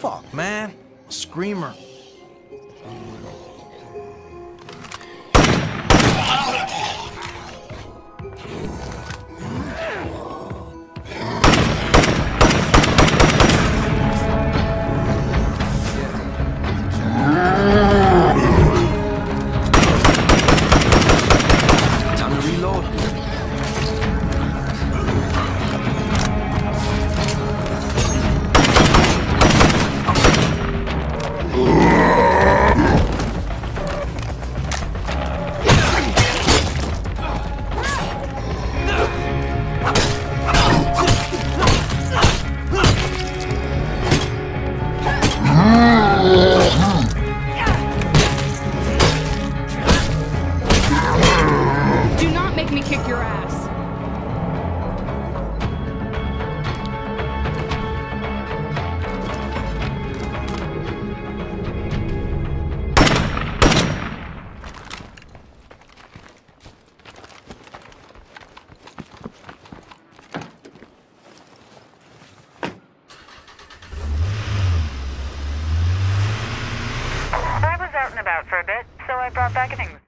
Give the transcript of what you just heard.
Fuck, man. A screamer. Time to reload. Do not make me kick your ass. I was out and about for a bit, so I brought back an English.